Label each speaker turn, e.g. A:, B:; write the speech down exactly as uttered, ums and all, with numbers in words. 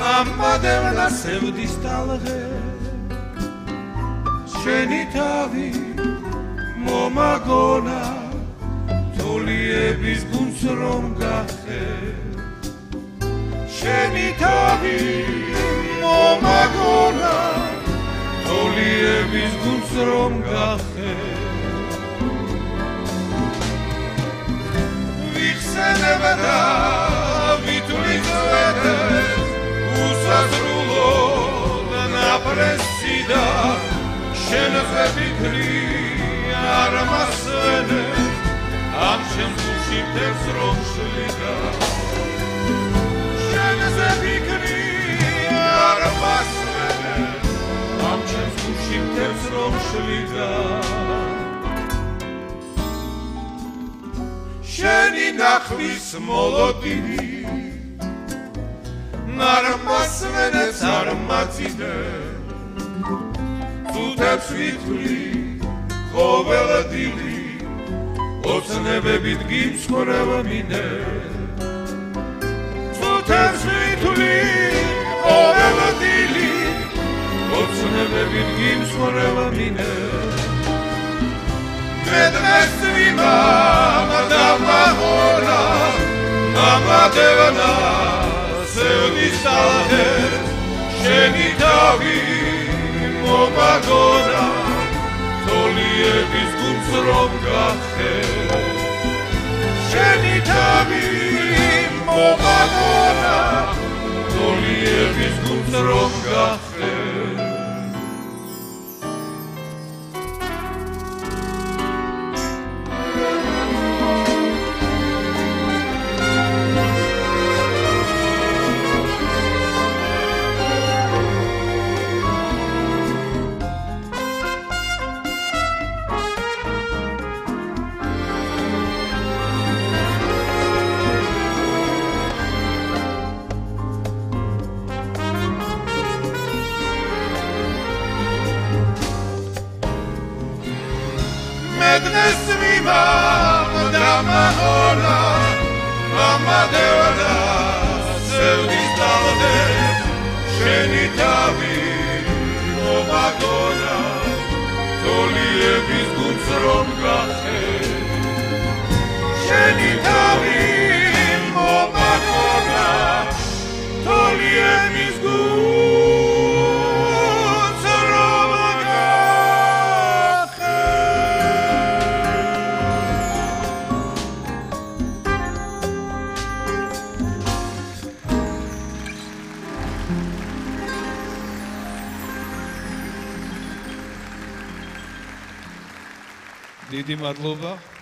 A: ამადევნა სევდის ტალღე შენი თავი მომაგონა თოლიების გუნდს რომ გახე შენი თავი მომაგონა თოლიების გუნდს რომ გახე ვიხსენებ და ვითვლიცვეთე უსაზრულო ნაპრესიდა შენზე ფიქრი არ მასვენებს ამ ჩემს გულში მთებს რომ შლიდა შენზე ფიქრი არ მასვენებს ამ ჩემს გულში მთებს რომ შლიდა შენი ნახვის მოლოდინი არ მასვენებს არ მაწინებს თუთებს ვითვლი ყოველდილი ოცნებებით გიმსხვრევ მინე თუთებს ვითვლი ყოველდილი ოცნებებით გიმსხვრევ მინე მე დღეს ვიმამ და მაღონა ამადევნა სევდის ტალღე შენი თავი მომაგონა თოლიების გუნდს რომ გახე შენი თავი მომაგონა თოლიების გუნდს რომ გახე დღეს ვიმამ და მაღონა ამადევნა სევდის ტალღე შენი თავი მომაგონა თოლიების გუნდს რომ გახე შენი თავი მომაგონა თოლიების გუნდს დიდი მადლობა